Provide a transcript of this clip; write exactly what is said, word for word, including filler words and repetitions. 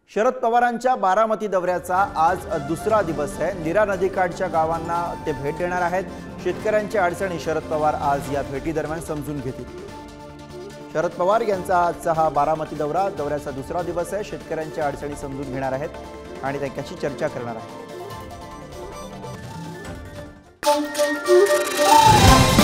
शरद पवारांच्या बारामती दौऱ्याचा आज दुसरा दिवस आहे। नीरा नदीकाठच्या गावांना ते भेट देणार आहेत। शेतकऱ्यांच्या अडचणी शरद पवार आज या भेटी दरम्यान समजून घेतील। शरद पवार यांचा आजचा हा बारामती दौरा दौऱ्याचा दुसरा दिवस आहे। शेतकऱ्यांच्या अडचणी समजून घेणार आहेत आणि त्यांच्याशी चर्चा करणार आहेत।